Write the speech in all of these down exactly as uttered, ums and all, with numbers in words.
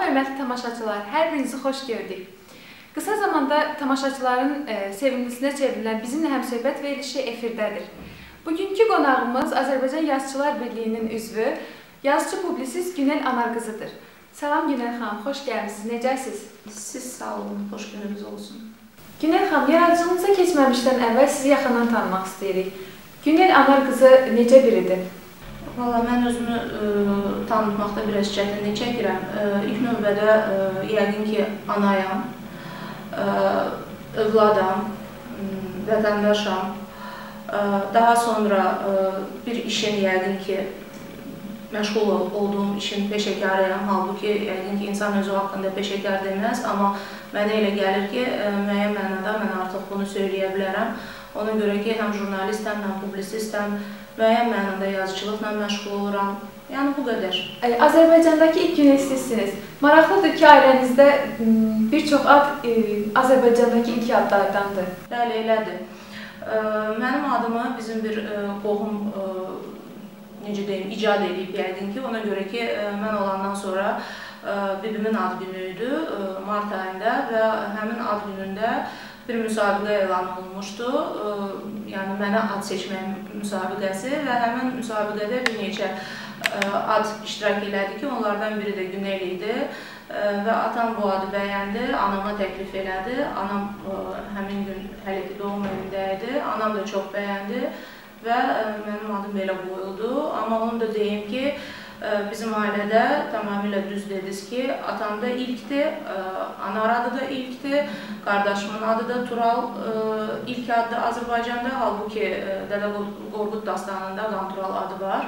hörmətli tamaşaçılar, hər birinizi xoş gördük. Qısa zamanda tamaşaçıların e, sevimlisinə çevrilən bizimlə həmsöhbət verilişi efirdədir. Bugünkü qonağımız Azərbaycan Yazıçılar Birliyinin üzvü, yazıcı publisist Günel Anarqızıdır. Salam Günel xanım, xoş gəlmişsiniz. Necəsiz? Siz sağ olun, xoş gününüz olsun. Günel xanım, yaradıcılığınıza keçməmişdən əvvəl sizi yaxından tanımaq istəyirik. Günel Anarqızı necə biridir? Valla mən özümü e, tanıtmaqda biraz çətinlik çəkirəm. E, ilk növbədə e, yəqin ki, anayam, e, övladam, vətəndaşam. E, daha sonra e, bir işin yəqin ki, məşğul olduğum işin peşəkarıyam. Halbuki yəqin ki, insan özü haqqında peşəkar deməz, amma mənə elə gəlir ki, e, müəyyən mənada mən artıq bunu söyləyə bilərəm. Ona görə ki, həm jurnalistəm, həm publisistəm, müəyyən mənada yazıcılıqla məşğul oluram. Yəni, bu qədər. Azərbaycandakı ilk günel sizsiniz. Maraqlıdır ki, ailənizdə bir çox ad Azərbaycandakı ilk adlardandır. Bəli, elədir. Mənim adımı bizim bir qohum, necə deyim, icad edib yəqin ki, ona görə ki, mən olandan sonra bibimin ad günü idi, mart ayında və həmin ad günündə bir müsabiqə elan olunmuşdu, yəni mənə ad seçmək müsabiqəsi və həmin müsabiqədə bir neçə ad iştirak elədi ki, onlardan biri də Günel idi və atam bu adı bəyəndi, anama təklif elədi. Anam həmin gün hələ ki, doğum evində idi, anam da çox bəyəndi və mənim adım belə qoyuldu. Amma onu da deyim ki, bizim ailədə tamamilə düz dediniz ki, atam da ilkdir, anar adı da ilkdir, qardaşımın adı da Tural ilk adı Azərbaycanda, halbuki Dədə Qorqud dastanında Qantural adı var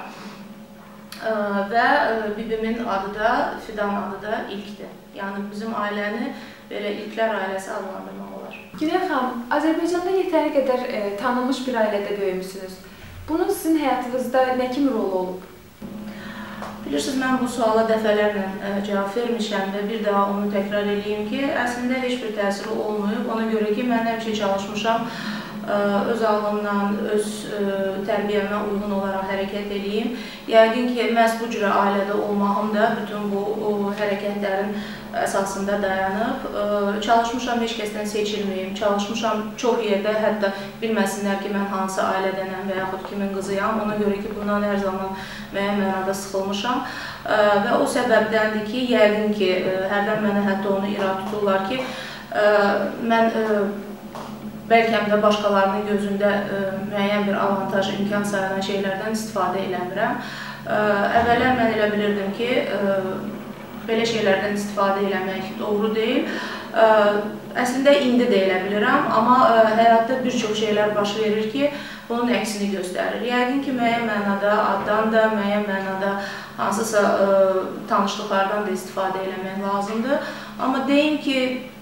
və bibimin adı da, Fidan adı da ilkdir. Yəni bizim ailəni belə ilklər ailəsi adlandırmaq olar. Günel xanım, Azərbaycanda yetəri qədər tanınmış bir ailədə böyümüsünüz. Bunun sizin həyatınızda nə kimi rolu olub? Bilirsiniz, mən bu suala dəfələrlə cavab vermişəm və bir daha onu təkrar edeyim ki, əslində heç bir təsiri olmayıb. Ona görə ki, mən həmişə çalışmışam, öz ağlımdan, öz tərbiyəmə uyğun olaraq hərəkət edeyim. Yəqin ki, məhz bu cürə ailədə olmağım da bütün bu hərəkətlərin əsasında dayanıb. Çalışmışam, heç kəsdən seçilməyim, çalışmışam çox yerdə, hətta bilməsinlər ki, mən hansı ailədənəm və yaxud kimin qızıyam. Ona görə ki, bundan hər zaman müəyyən mənada sıxılmışam və o səbəbdəndir ki, yəqin ki, hərdən mənə hətta onu irad tuturlar ki, mən bəlkə də başqalarının gözündə müəyyən bir avantaj, imkan sayılan şeylərdən istifadə eləmirəm. Əvvəllər mən elə bilirdim ki, belə şeylərdən istifadə eləmək doğru deyil. Əslində, indi də elə bilirəm, amma həyatda bir çox şeylər baş verir ki, bunun əksini göstərir. Yəqin ki, müəyyən mənada addan da, müəyyən mənada hansısa tanışlıqlardan da istifadə eləmək lazımdır. Amma deyim ki,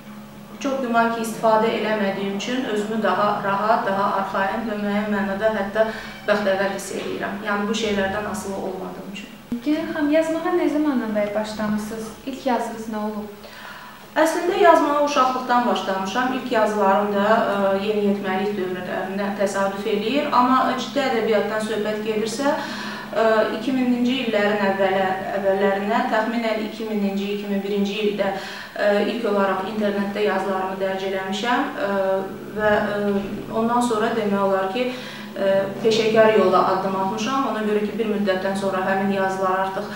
çox güman ki, istifadə eləmədiyim üçün özümü daha rahat, daha arxain və müəyyən mənada hətta bəxtəvər hiss edirəm. Yəni, bu şeylərdən asılı olmadığım üçün. Günel xanım, yazmağa nə zamandan bəri başlamışsınız? İlk yazınız nə olub? Əslində, yazmağa uşaqlıqdan başlamışam. İlk yazılarım da yeniyetməlik dövrlərində təsadüf eləyir. Amma ciddi ədəbiyyatdan söhbət gedirsə, iki minci illərin əvvəllərinə, təxminən iki minci iki min birinci ildə ilk olaraq internetdə yazılarımı dərc eləmişəm və ondan sonra demək olar ki, peşəkar yola addım atmışam. Ona görə ki, bir müddətdən sonra həmin yazılar artıq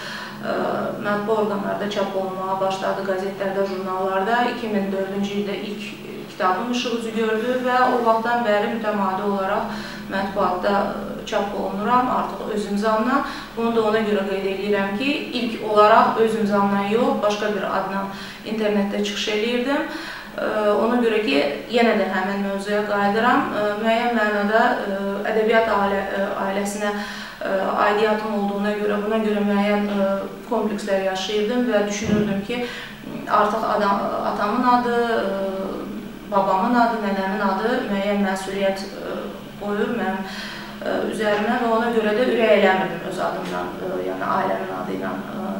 mətbu orqanlarda çap olunmağa başladı, qəzetlərdə, jurnallarda. iki min dördüncü ildə ilk kitabım işıq üzü gördü və o vaxtdan bəri mütəmadi olaraq mətbuatda çap olunuram, artıq öz imzamla. Bunu da ona görə qeyd edirəm ki, ilk olaraq öz imzamla yox, başqa bir adla internetdə çıxış edirdim. Ona görə ki, yenə də həmin mövzuya qayıdıram. Müəyyən mənada ədəbiyyat ailəsinə aidiyyatım olduğuna görə, buna görə müəyyən komplekslər yaşayırdım və düşünürdüm ki, artıq atamın adı, babamın adı, nənəmin adı müəyyən məsuliyyət qoyur mənim üzərimə və ona görə də ürək eləmirdim öz adımdan, yəni ailəmin adı ilə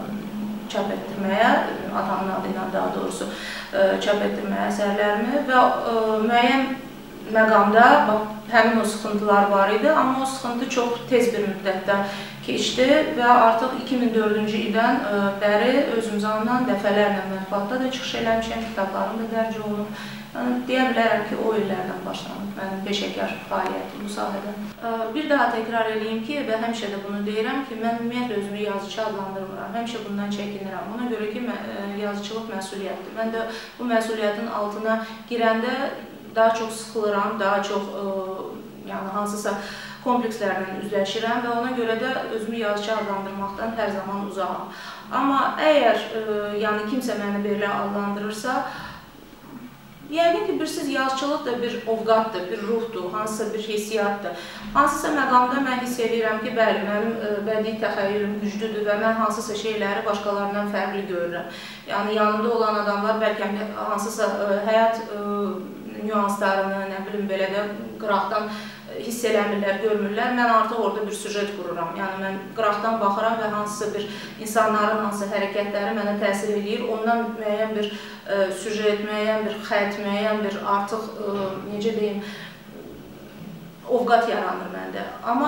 çap etdirməyə, atamın adı ilə daha doğrusu çap etdirməyə əsərlərimi və müəyyən məqamda həmin o sıxıntılar var idi, amma o sıxıntı çox tez bir müddətdə keçdi və artıq iki min dördüncü ildən bəri özümüzdən dəfələrlə mətbuatda da çıxış eləmişəm, kitablarım da dərc olunub. Yəni, deyə bilərəm ki, o illərdən başlanıb mənim peşəkar fəaliyyətim bu sahədə. Bir daha təkrar edeyim ki, və həmişə də bunu deyirəm ki, mən ümumiyyətlə özümü yazıcı adlandırmıram, həmişə bundan çəkinirəm. Ona görə ki, yazıcılıq məsuliyyətdir. Mən də bu məsuliyyətin altına girəndə daha çox sıxılıram, daha çox yəni, hansısa komplekslərlə üzləşirəm və ona görə də özümü yazıcı adlandırmaqdan hər zaman uzağam. Amma əgər yəni, kimsə məni belə adlandırırsa, yəqin ki, birsiz yazıçılıq da bir ovqatdır, bir ruhdur, hansısa bir hissiyatdır. Hansısa məqamda mən hiss edirəm ki, bəli, mənim bədii təxəyyülüm güclüdür və mən hansısa şeyləri başqalarından fərqli görürəm. Yəni, yanımda olan adamlar bəlkə hansısa həyat nüanslarını, nə bilim, belə də qıraqdan hiss eləmirlər, görmürlər. Mən artıq orada bir süjet qururam. Yəni, mən qıraqdan baxıram və hansısa bir insanların hansı hərəkətləri mənə təsir edir. Ondan müəyyən bir süjet, müəyyən bir xət, müəyyən bir artıq, necə deyim, ovqat yaranır məndə. Amma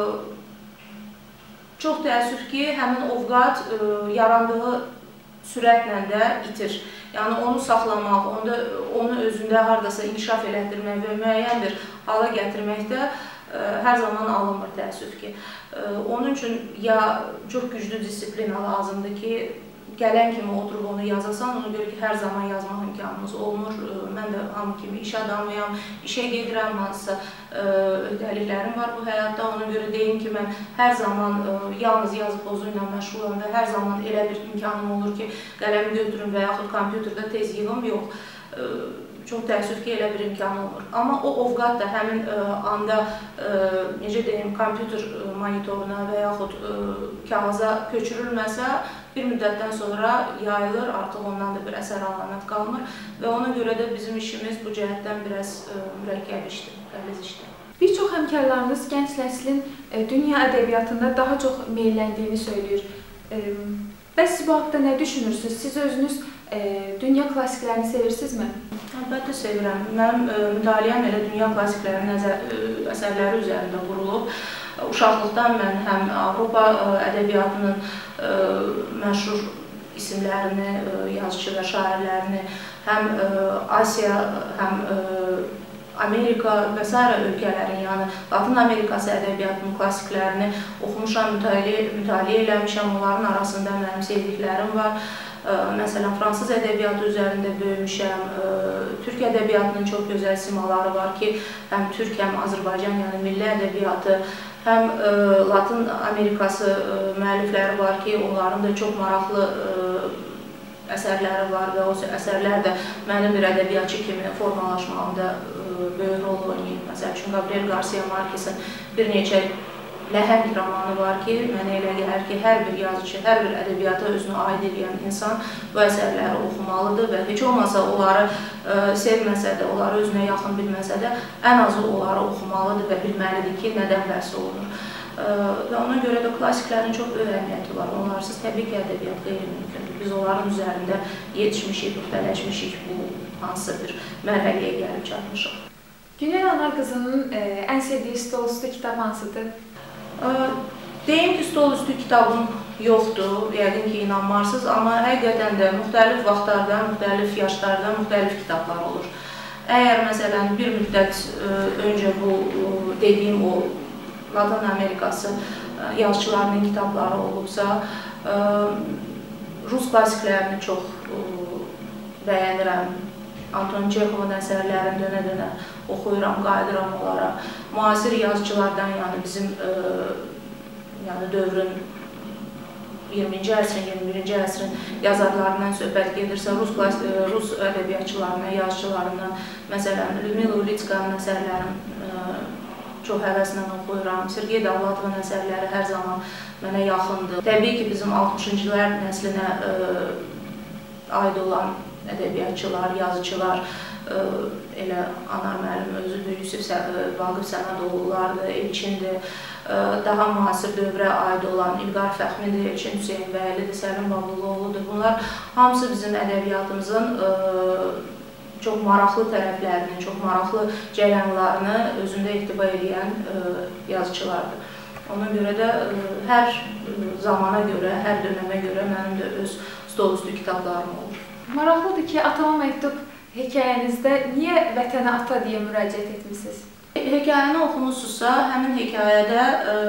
çox təəssüf ki, həmin ovqat yarandığı sürətlə də itir. Yəni, onu saxlamaq, onu özündə haradasa inkişaf elətdirmək və müəyyən bir hala gətirmək də hər zaman alınmır, təəssüf ki. Onun üçün ya çox güclü disiplina lazımdır ki, gələn kimi oturub onu yazasan, ona görə ki, hər zaman yazmaq imkanımız olmur. Mən də hamı kimi iş adamıyam, işə gedirəm, hansısa öhdəliklərim var bu həyatda. Ona görə deyim ki, mən hər zaman yalnız yazı pozu ilə məşğulam və hər zaman elə bir imkanım olur ki, qələmi götürüm və yaxud kompüterdə tez yığım, yox. Çox təəssüf ki, elə bir imkan olmur. Amma o ovqat da həmin anda, necə deyim, kompüter monitoruna və yaxud kağıza köçürülməsə, bir müddətdən sonra yayılır, artıq ondan da bir əsər əlamət qalmır və ona görə də bizim işimiz bu cəhətdən biraz mürəkkəb işdir, qəliz işdir. Bir çox həmkarlarınız gənc nəslin dünya ədəbiyyatında daha çox meyilləndiyini söyləyir. Bəs siz bu haqda nə düşünürsünüz? Siz özünüz dünya klassiklərini sevirsinizmi? Əlbəttə sevirəm. Mənim mütaliəm elə dünya klassiklərinin əsərləri üzərində qurulub. Uşaqlıqdan mən həm Avropa ədəbiyyatının məşhur isimlərini, yazıcı və şairlərini, həm Asiya, həm Amerika və s. ölkələrin, yəni Latın Amerikası ədəbiyyatının klassiklərini oxumuşam, mütaliə eləmişəm. Onların arasında mənim sevdiklərim var. Məsələn, fransız ədəbiyyatı üzərində böyümüşəm. Türk ədəbiyyatının çox gözəl simaları var ki, həm Türk, həm Azərbaycan, yəni milli ədəbiyyatı, həm Latın Amerikası müəllifləri var ki, onların da çox maraqlı əsərləri var və o əsərlər də mənim bir ədəbiyyatçı kimi formalaşmağımda böyük rol oynayır. Məsəl üçün, Gabriel Garcia Marquez'in bir neçə ləhəng romanı var ki, mənə elə gəlir ki, hər bir yazıcı, hər bir ədəbiyyata özünü aid edən insan bu əsərləri oxumalıdır və heç olmasa onları sevməsə də, onları özünə yaxın bilməsə də, ən azı onları oxumalıdır və bilməlidir ki, nədən bəhs olunur. Və ona görə də klassiklərin çox böyük əhəmiyyəti var. Onlarsız təbii ki, ədəbiyyat qeyri-mümkündür. Biz onların üzərində yetişmişik, püxtələşmişik, bu hansısa bir mərhələyə gəlib çatmışıq. Günel Anar qızının ən sevdiyi stolüstü kitab hansıdır? Deyim ki, stolüstü kitabım yoxdur, yəqin ki, inanmarsınız, amma həqiqətən də müxtəlif vaxtlarda, müxtəlif yaşlarda müxtəlif kitablar olur. Əgər, məsələn, bir müddət öncə bu dediyim o Latın Amerikası yazıçılarının kitabları olubsa, Rus klassiklərini çox bəyənirəm. Anton Çexovun əsərlərini dönə-dönə oxuyuram, qayıdıram onlara. Müasir yazıcılardan, yəni bizim dövrün iyirminci əsrin, iyirmi birinci əsrin yazarlarından söhbət gedirsə, Rus ədəbiyyatçılarından, yazıcılarından, məsələn, Lyudmila Ulitskayın əsərlərini çox həvəslə oxuyuram. Sergey Davlatovun əsərləri hər zaman mənə yaxındır. Təbii ki, bizim altmışıncılar nəslinə aid olan ədəbiyyatçılar, yazıcılar, elə Anar müəllim özüdür, Yusif Vaqif Səmədoğlulardır, Elçindir, daha müasir dövrə aid olan İlqar Fəxmidir, Elçin Hüseynbəylidir, Səlim Babuluoğludur. Bunlar hamısı bizim ədəbiyyatımızın çox maraqlı tərəflərini, çox maraqlı cərəyanlarını özündə ehtiva edən yazıcılardır. Ona görə də hər zamana görə, hər dönəmə görə mənim də öz stolüstü kitablarım olur. Maraqlıdır ki, Atama məktub hekayənizdə niyə vətənə ata deyə müraciət etmişsiniz? Hekayəni oxumusunuzsa, həmin hekayədə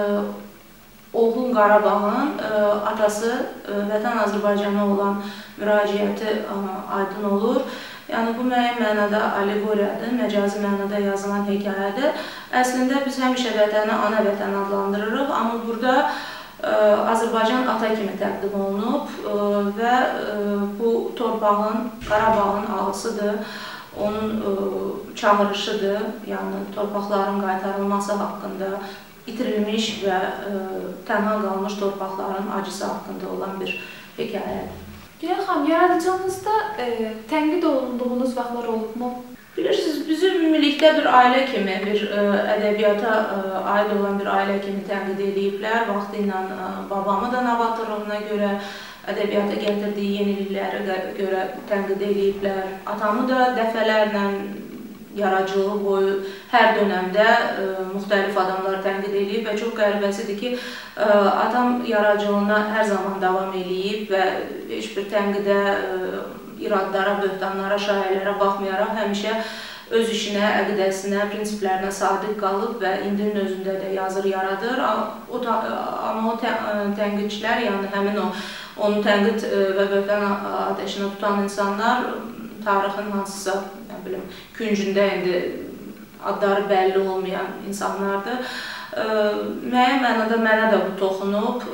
oğlum Qarabağın atası Vətən Azərbaycana olan müraciəti aydın olur. Yəni, bu müəyyən mənada allegoriyadır, məcazi mənada yazılan hekayədir. Əslində, biz həmişə vətəni ana vətən adlandırırıq, amma burada Azərbaycan ata kimi təqdim olunub və bu torpağın, Qarabağın ağısıdır, onun çağırışıdır, yəni torpaqların qaytarılması haqqında, itirilmiş və tənha qalmış torpaqların acısı haqqında olan bir hekayədir. Gülər xanım, yaradıcılığınızda e, tənqid olunduğunuz vaxtlar olubmu? Bilirsiniz, bizim ümumilikdə bir ailə kimi, bir e, ədəbiyyata e, aid olan bir ailə kimi tənqid ediblər. Vaxtı ilə e, babamı da novatorluğuna görə, ədəbiyyata gətirdiyi yeniliklərə görə tənqid ediblər. Atamı da dəfələrlə yaradıcılığı boyu hər dönəmdə e, müxtəlif adamlar tənqid edib və çox qəribəsidir ki, e, atam yaradıcılığına hər zaman davam edib və heç bir tənqidə, e, iradlara, böhtanlara, şairlərə baxmayaraq həmişə öz işinə, əqidəsinə, prinsiplərinə sadiq qalıb və indinin özündə də yazır, yaradır. O da, amma o tənqidçilər, yəni həmin o, onu tənqid və böhtan ateşinə tutan insanlar tarixin hansısa bilim, küncündə indi adları bəlli olmayan insanlardır. E, müəyyən mənada mənə də bu toxunub.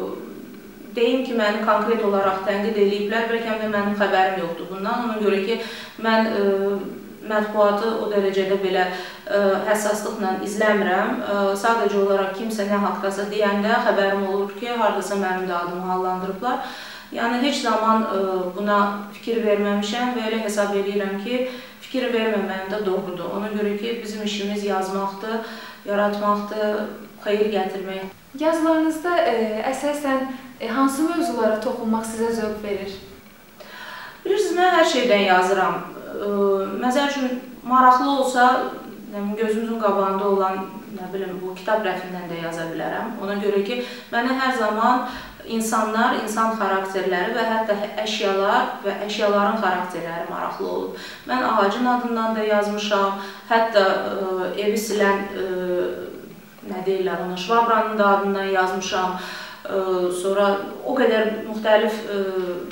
E, deyim ki, məni konkret olaraq tənqid ediblər, bəlkə də mənim xəbərim yoxdur bundan. Ona görə ki, mən e, mətbuatı o dərəcədə belə e, həssaslıqla izləmirəm. E, sadəcə olaraq kimsə nə haqdasa deyəndə xəbərim olur ki, haradasa mənim də adımı hallandırıblar. Yəni, heç zaman e, buna fikir verməmişəm və elə hesab edirəm ki, fikir verməməyim də doğrudur. Ona görə ki, bizim işimiz yazmaqdır, yaratmaqdır, xeyir gətirmək. Yazılarınızda e, əsasən e, hansı mövzulara toxunmaq sizə zövq verir? Bilirsiniz, mən hər şeydən yazıram. E, məsəl üçün, maraqlı olsa, gözümüzün qabağında olan, nə bilim, bu kitab rəfindən də yaza bilərəm. Ona görə ki, mənə hər zaman insanlar, insan xarakterləri və hətta əşyalar və əşyaların xarakterləri maraqlı olub. Mən ağacın adından da yazmışam, hətta e, evi silən, e, nə deyirlər ona, şvabranın da adından yazmışam. E, sonra o qədər müxtəlif, e,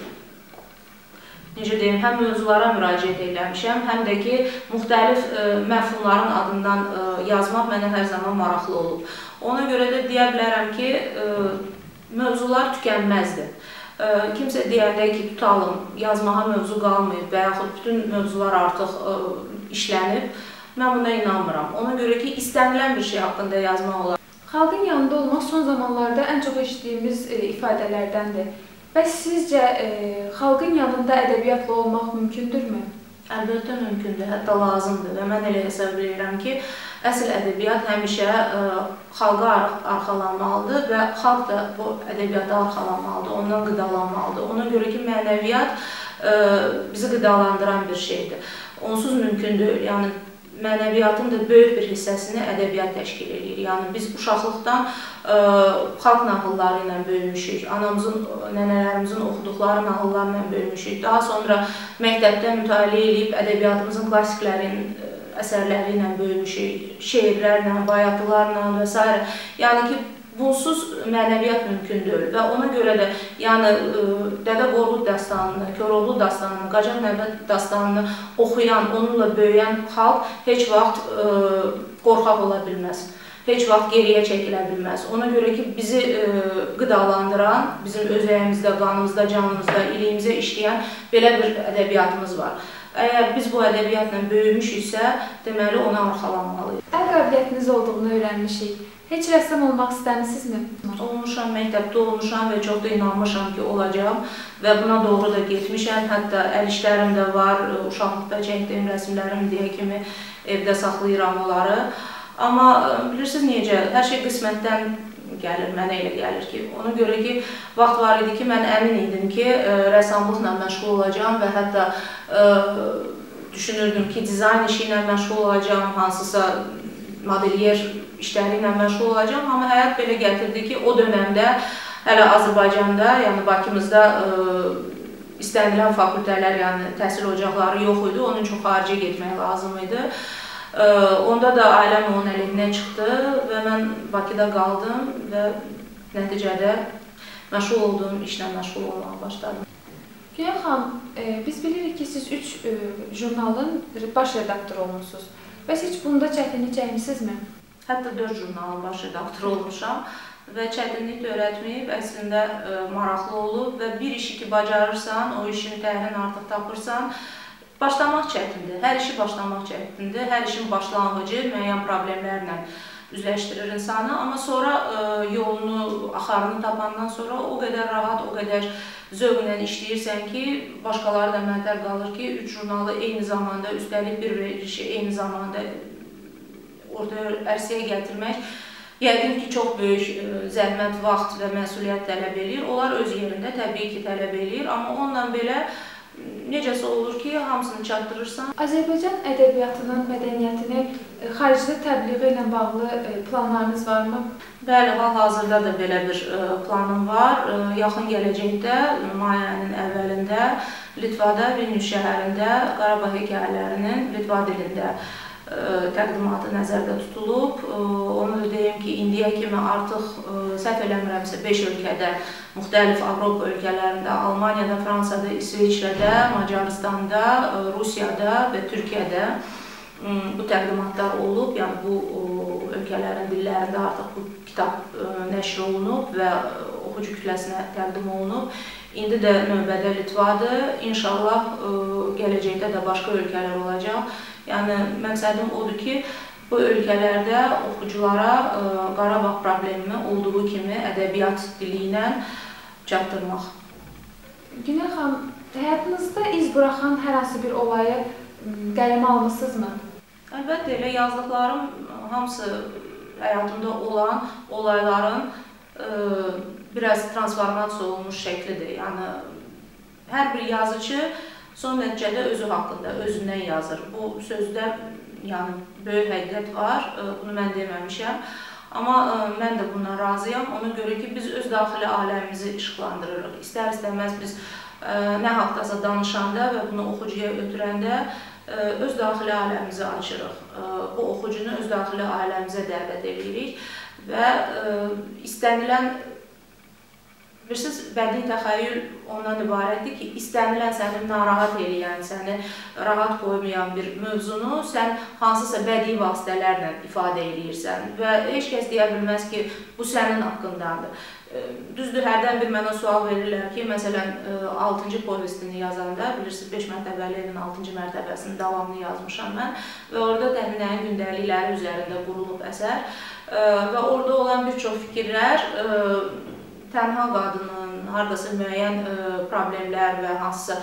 necə deyim, həm mövzulara müraciət eləmişəm, həm də ki, müxtəlif e, məfhumların adından e, yazmaq mənə hər zaman maraqlı olub. Ona görə də deyə bilərəm ki, e, mövzular tükənməzdir. Kimsə deyəndə ki, tutalım, yazmağa mövzu qalmayıb və yaxud bütün mövzular artıq işlənib, mən buna inanmıram. Ona görə ki, istənilən bir şey haqqında yazmaq olar. Xalqın yanında olmaq son zamanlarda ən çox eşitdiyimiz ifadələrdəndir. Bəs sizcə xalqın yanında ədəbiyyatla olmaq mümkündürmü? Əlbəttə mümkündür, hətta lazımdır və mən elə hesab edirəm ki, əsl ədəbiyyat həmişə ə, xalqa arxalanmalıdır və xalq da bu ədəbiyyata arxalanmalıdır, ondan qidalanmalıdır. Ona görə ki, mənəviyyat ə, bizi qidalandıran bir şeydir. Onsuz mümkün deyil. Yəni, mənəviyyatın da böyük bir hissəsini ədəbiyyat təşkil edir. Yəni, biz uşaqlıqdan ə, xalq nağılları ilə böyümüşük, anamızın, nənələrimizin oxuduqları nağıllarla böyümüşük. Daha sonra məktəbdə mütaliə edib ədəbiyyatımızın klassiklərin əsərləri ilə böyümüşük, şeirlərlə, bayatılarla və s. Yəni ki, bunsuz mənəviyyat mümkün deyil və ona görə də yəni, Dədə Qorqud dastanını, Koroğlu dastanını, Qacar Məmməd dastanını oxuyan, onunla böyüyən xalq heç vaxt ə, qorxaq ola bilməz. Heç vaxt geriyə çəkilə bilməz. Ona görə ki, bizi ə, qidalandıran, bizim özəyimizdə, qanımızda, canımızda, iliyimizə işləyən belə bir ədəbiyyatımız var. Əgər biz bu ədəbiyyatla böyümüşüksə, deməli ona arxalanmalıyıq. Əl qabiliyyətiniz olduğunu öyrənmişik. Heç rəssam olmaq istəmisinizmi? Olmuşam, məktəbdə olmuşam və çox da inanmışam ki, olacağam və buna doğru da getmişəm. Hətta əl işlərim də var, uşaqlıqda çəkdiyim rəsmlərim deyə kimi evdə saxlayıram onları. Amma bilirsiniz necə, hər şey qismətdən gəlir, mənə elə gəlir ki, ona görə ki, vaxt var idi ki, mən əmin idim ki, rəssamlıqla məşğul olacağam və hətta ə, düşünürdüm ki, dizayn işi ilə məşğul olacağam, hansısa modelyer işləri ilə məşğul olacağam. Amma həyat belə gətirdi ki, o dönəmdə hələ Azərbaycanda, yəni Bakımızda istənilən fakültələr, yəni təhsil ocaqları yox idi. Onun üçün xaricə getmək lazım idi. Onda da ailəm onun əleyhinə çıxdı və mən Bakıda qaldım və nəticədə məşğul olduğum işlə məşğul olmağa başladım. Günel xanım, biz bilirik ki, siz üç jurnalın baş redaktoru olmuşsunuz. Bəs heç bunda çətinlik çəkmisinizmi? Hətta dörd jurnalın baş redaktoru olmuşam və çətinlik öyrətməyib, əslində maraqlı olub və bir işi ki, bacarırsan, o işin təhlini artıq tapırsan, başlamaq çətindir. Hər işi başlamaq çətindir. Hər işin başlanğıcı müəyyən problemlərlə üzləşdirir insanı, amma sonra yolunu, axarını tapandan sonra o qədər rahat, o qədər zövqlə işləyirsən ki, başqaları da məntəl qalır ki, üç jurnalı eyni zamanda, üstəlik bir verilişi eyni zamanda orada ərsəyə gətirmək yəqin ki, çox böyük zəhmət, vaxt və məsuliyyət tələb edir. Onlar öz yerində təbii ki, tələb edir, amma onunla belə necəsə olur ki, hamısını çatdırırsan. Azərbaycan ədəbiyyatının, mədəniyyətini xaricdə təbliği ilə bağlı planlarınız varmı? Bəli, hal-hazırda da belə bir planım var. Yaxın gələcəkdə, may ayının əvvəlində Litvada, Vilnius şəhərində Qarabağ hekayələrinin Litva dilində təqdimatı nəzərdə tutulub. Onu da deyim ki, indiyə kimi artıq səhv eləmirəmsə beş ölkədə, müxtəlif Avropa ölkələrində, Almaniyada, Fransada, İsveçrədə, Macaristanda, Rusiyada və Türkiyədə bu təqdimatlar olub. Yəni bu ölkələrin dillərində artıq bu kitab nəşr olunub və oxucu kütləsinə təqdim olunub. İndi də növbədə Litvadır. İnşallah gələcəkdə də başqa ölkələr olacaq. Yəni məqsədim odur ki, bu ölkələrdə oxuculara Qarabağ problemini olduğu kimi ədəbiyyat dili ilə çatdırmaq. Günel xanım, həyatınızda iz buraxan hər hansı bir olayı qələmə almısınızmı? Əlbəttə, elə yazdıqlarım hamısı həyatımda olan olayların biraz transformasiya olunmuş şəklidir. Yəni, hər bir yazıcı son nəticədə özü haqqında, özündən yazır. Bu sözdə yəni, böyük həqiqət var, bunu mən deməmişəm. Amma mən də bundan razıyam. Ona görə ki, biz öz daxili aləmimizi işıqlandırırıq. İstər-istəməz biz nə haqdasa danışanda və bunu oxucuya ötürəndə öz daxili aləmimizi açırıq. Bu oxucunu öz daxili aləmimizə dəvət edirik və istənilən bilirsiniz, bədii təxəyyül ondan ibarətdir ki, istənilən səni narahat eləyən, səni rahat qoymayan bir mövzunu sən hansısa bədii vasitələrlə ifadə edirsən və heç kəs deyə bilməz ki, bu sənin haqqındandır. Düzdür, hərdən bir mənə sual verirlər ki, məsələn, altıncı povestini yazanda, bilirsiniz, beş mərtəbəli evin altıncı mərtəbəsini davamlı yazmışam mən və orada təminləyin gündəlikləri üzərində qurulub əsər və orada olan bir çox fikirlər tənha qadının, haradasa müəyyən problemlər və hansısa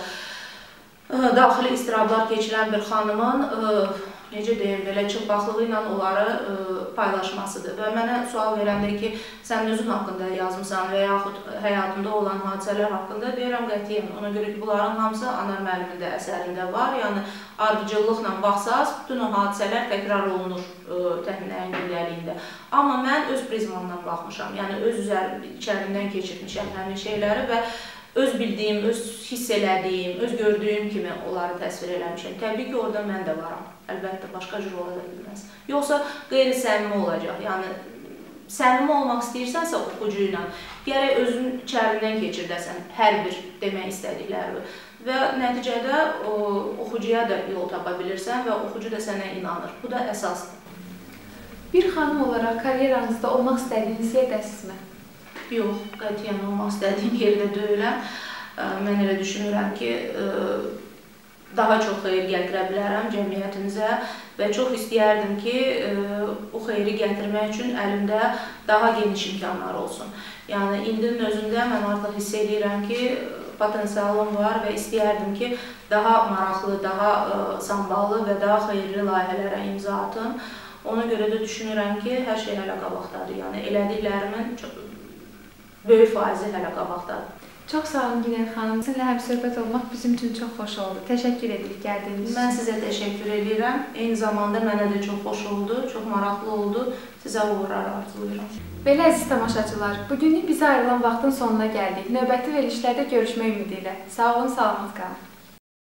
daxili istirablar keçirən bir xanımın, necə deyim, belə çılpaqlığı ilə onları paylaşmasıdır. Və mənə sual verəndə ki, sən özün haqqında yazmısan və yaxud həyatında olan hadisələr haqqında deyirəm qətiyyən. Ona görə ki, bunların hamısı Anar müəllimin də əsərində var. Yəni, ardıcıllıqla baxsaz, bütün o hadisələr təkrar olunur təxminəyin gündəliyində. Amma mən öz prizmamdan baxmışam, yəni öz içərindən keçirmişəm həmin şeyləri və öz bildiyim, öz hiss elədiyim, öz gördüyüm kimi onları təsvir eləmişəm. Təbii ki, orada mən də varam. Əlbəttə, başqa cür ola da bilməz. Yoxsa qeyri-səmimi olacaq. Yəni, səmimi olmaq istəyirsənsə oxucu ilə, gərək özün içərindən keçirdəsən hər bir demək istədikləri. Və nəticədə oxucuya da yol tapa bilirsən və oxucu da sənə inanır. Bu da əsasdır. Bir xanım olaraq karyeranızda olmaq istədiyiniz yerdəsizmi? Yox, qətiyyən olmaq istədiyim yerdə deyiləm. Mən elə düşünürəm ki, daha çox xeyir gətirə bilərəm cəmiyyətimizə və çox istəyərdim ki, o xeyri gətirmək üçün əlimdə daha geniş imkanlar olsun. Yəni, indinin özündə mən artıq hiss edirəm ki, potensialım var və istəyərdim ki, daha maraqlı, daha samballı və daha xeyirli layihələrə imza atım. Ona görə də düşünürəm ki, hər şey hələ qabaqdadır. Yəni, elədiklərimin böyük faizi hələ qabaqdadır. Çox sağ olun Günel xanım. Sizinlə həmsöhbət olmaq bizim üçün çox xoş oldu. Təşəkkür edirik gəldiyiniz üçün. Mən sizə təşəkkür edirəm. Eyni zamanda mənə də çox xoş oldu, çox maraqlı oldu. Sizə uğurlar arzulayıram. Belə əziz tamaşaçılar, bugünlük bizə ayrılan vaxtın sonuna gəldik. Növbəti verilişlərdə görüşmək ümidi ilə. Sağ olun, salamat qalın.